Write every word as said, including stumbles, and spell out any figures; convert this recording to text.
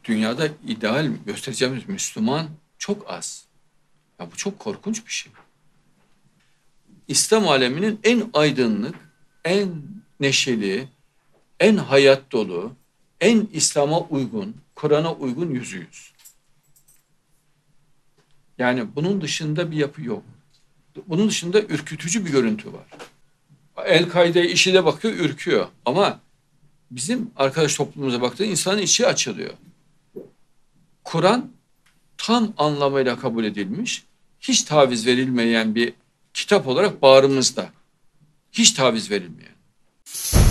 dünyada ideal göstereceğimiz Müslüman çok az. Ya bu çok korkunç bir şey. İslam aleminin en aydınlık, en neşeli, en hayat dolu, en İslam'a uygun, Kur'an'a uygun yüzüyüz. Yani bunun dışında bir yapı yok. Bunun dışında ürkütücü bir görüntü var. El-Kaide işine bakıyor, ürküyor. Ama bizim arkadaş toplumumuza baktığı insanın içi açılıyor. Kur'an tam anlamıyla kabul edilmiş, hiç taviz verilmeyen bir kitap olarak bağrımızda. Hiç taviz verilmeyen.